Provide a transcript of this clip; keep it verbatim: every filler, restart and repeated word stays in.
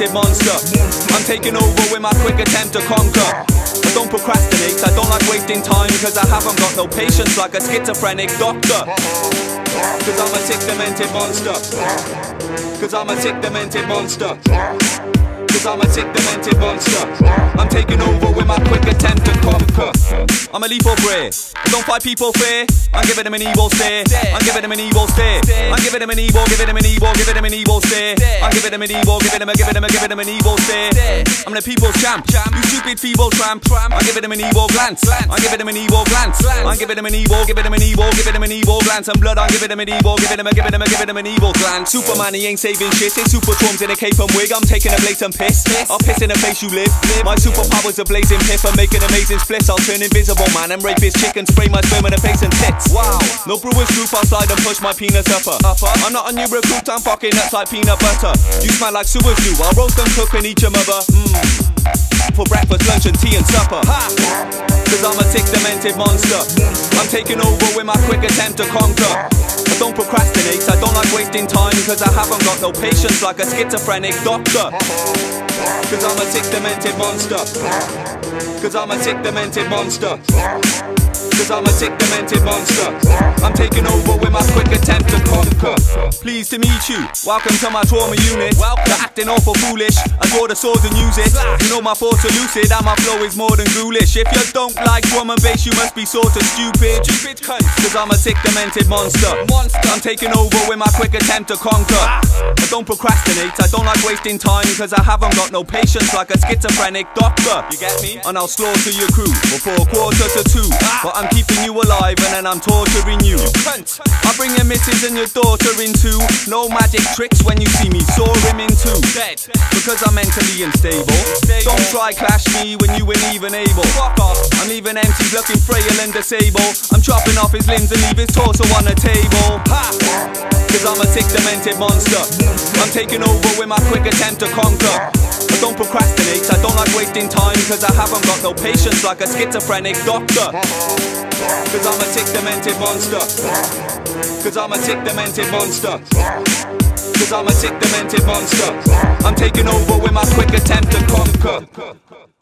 demented monster. I'm taking over with my quick attempt to conquer. I don't procrastinate, I don't like wasting time, cause I haven't got no patience like a schizophrenic doctor. Cause I'm a sick demented monster. Cause I'm a sick demented monster. Cause I'm a sick demented monster. I'm taking over with my quick attempt to conquer. I'm a lethal prey, I don't fight people fair. I'm giving them an evil stare. I'm giving them an evil stare. I'm giving them an evil, giving them an evil, giving them an evil stare. I'm giving them an evil, giving them a, giving them a, giving them an evil stare. I'm the people's champ, you stupid feeble tramp. I'm giving them an evil glance. I'm giving them an evil glance. I'm giving them an evil, giving them an evil, giving them an evil glance. And blood, I'm giving them an evil, giving them a, giving them a, giving them an evil glance. Superman, he ain't saving shit. It's super traumas in a cape and wig. I'm taking a blatant piss. I'll piss in the place you live. My superpowers are blazing piff. I'm making amazing splits. I'll turn invisible man and rape his chicken. Spray my sperm in the face and tits. Wow, no brewer's group outside and push my penis upper. I'm not a new recruit, I'm fucking nuts like peanut butter. You smell like sewers do. I'll roast and cook and eat your mother. Mmm. For breakfast, lunch and tea and supper. Ha! Cause I'm a sick demented monster. I'm taking over with my quick attempt to conquer. I don't procrastinate, I don't like wasting time, cause I haven't got no patience like a schizophrenic doctor. Cause I'm a sick demented monster. Cause I'm a sick demented monster. Cause I'm a sick demented monster. I'm taking over with my quick attempt to conquer. Pleased to meet you, welcome to my trauma unit. You're acting awful foolish, I draw the swords and use it. You know my thoughts are lucid and my flow is more than ghoulish. If you don't like drum and bass, you must be sort of stupid. Cause I'm a sick demented monster. I'm taking over with my quick attempt to conquer. I don't procrastinate, I don't like wasting time, cause I haven't got no patience like a schizophrenic doctor. You get me? And I'll slaughter your crew before a quarter to two. But I'm keeping you alive and then I'm torturing you. I'll bring your missus and your daughter in too. No magic tricks when you see me saw him in two. Dead, because I'm mentally unstable. Don't try clash me when you ain't even able. Fuck off, I'm leaving empty looking frail and disabled. I'm chopping off his limbs and leave his torso on the table. Ha! Cause I'm a sick demented monster. I'm taking over with my quick attempt to conquer. I don't procrastinate, I don't like wasting time, cause I haven't got no patience like a schizophrenic doctor. Cause I'm a sick demented monster. Cause I'm a sick demented monster. Cause I'm a sick demented monster. I'm taking over with my quick attempt to conquer.